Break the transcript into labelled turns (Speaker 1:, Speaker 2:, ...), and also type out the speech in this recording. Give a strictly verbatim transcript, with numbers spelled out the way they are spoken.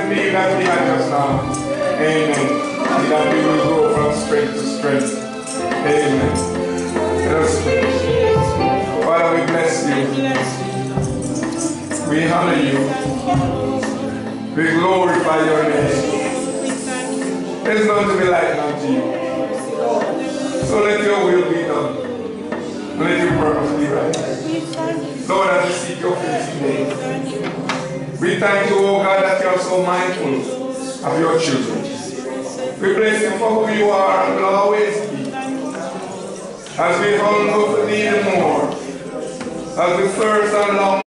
Speaker 1: that theme that we had just now. Amen. And that we will grow from strength to strength. Amen. Let us pray. Father, we bless you. We honor you. We glorify your name. There's none to be like unto you. So let your will be done. Let your purpose be right. Lord, as we seek your face today, we thank you, oh God, that you are so mindful of your children. We bless you for who you are and will always be. As we hunger for thee the more, as we thirst and long